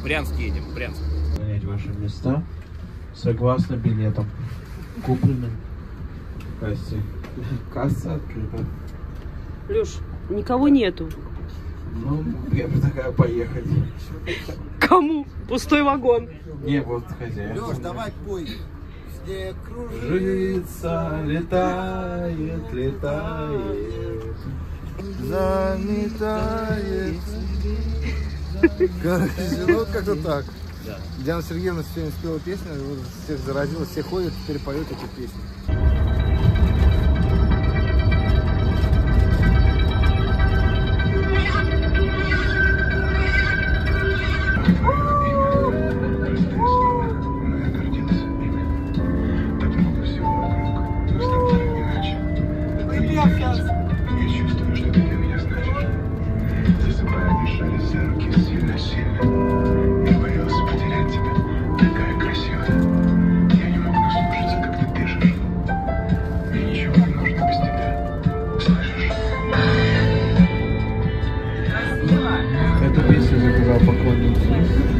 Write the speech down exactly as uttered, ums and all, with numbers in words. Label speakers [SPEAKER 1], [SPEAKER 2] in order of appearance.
[SPEAKER 1] В Брянск едем, в Брянск.
[SPEAKER 2] Занять ваши места согласно билетам, купленным в кассе. Касса открыта.
[SPEAKER 3] Леш, никого нету.
[SPEAKER 2] Ну, я предлагаю поехать.
[SPEAKER 3] Кому? Пустой вагон.
[SPEAKER 2] Не, вот хозяин.
[SPEAKER 4] Леш, давай пой. Снег
[SPEAKER 2] Кружится, летает, летает,
[SPEAKER 4] заметает. Короче, ну как-то так.
[SPEAKER 1] Да.
[SPEAKER 4] Диана Сергеевна сегодня спела песню, вот всех заразила, все ходят, теперь поют эти песни.
[SPEAKER 5] Я чувствую, что ты для меня значишь. Засыпая, мешались за руки сильно-сильно. Я боялся потерять тебя, такая красивая. Я не могу наслушаться, как ты дышишь. Мне ничего не нужно без тебя. Слышишь?
[SPEAKER 2] Эту песню заказал поклонница.